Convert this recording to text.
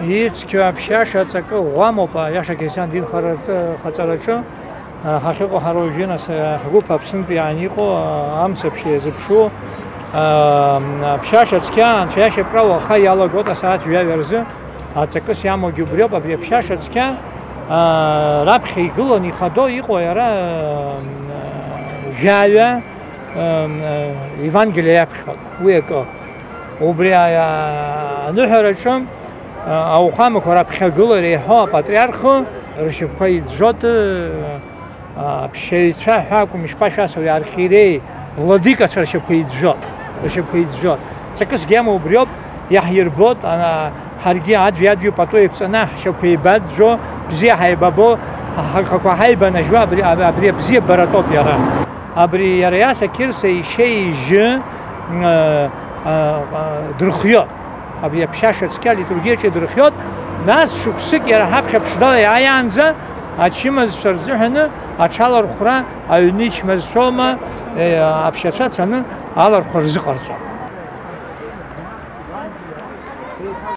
იცქვა ფშაშა წაკ ღვამოპა იაშა გესან დილ ხაწარაჩო ხახიყო ხაროჟინას გუფა ფსნპიანი იყო ამსებში ეზებშო ფშაშა წკიან ფშაშა პრავა ხაიალა გოტა საათ ვიავერზე აწკს ამოგიბრიო პაპი ფშაშა წკიან რაფხი გლონი ხადო იყო არა ჟალა ევანგელია ფხო უეკო უბრია ნუჰერაშომ აუხამ ქორაფხე გლორე ჰო პატრიარხო რშფაიძოთ შეიცა ჰაკუმ შპაშასოვი არქირე ვლადიკას რშფაიძოთ ცეკს გემო უბრიო იაჰირბოთ ანა ჰარგი ადვიადვი პატოებწნა შფაიბაძო ბზია ჰაიბაბო ხაკვა ჰაიბანა ჟვა აბრი ბზია ბარატოპიარა აბრი яриаса кирсе шейж друхьё აბია ფშაშაცკა ლიტურგიაჭე друхьёт нас შუქსიკ яра ჰაფხებშდა აიანზა აჩიმაზ შარზუჰნა აჩალარ ხურა აუნიჩ მეზშომა აფშაცაცანა ალარ ხურზი ყარწა